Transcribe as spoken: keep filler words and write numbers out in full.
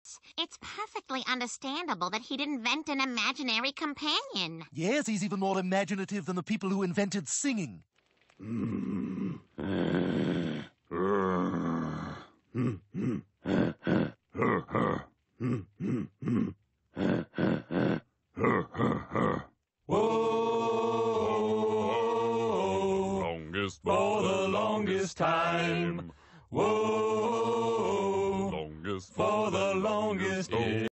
It's, it's perfectly understandable that he'd invent an imaginary companion. Yes, he's even more imaginative than the people who invented singing. Whoa, longest for the longest time. Whoa, longest for the longest.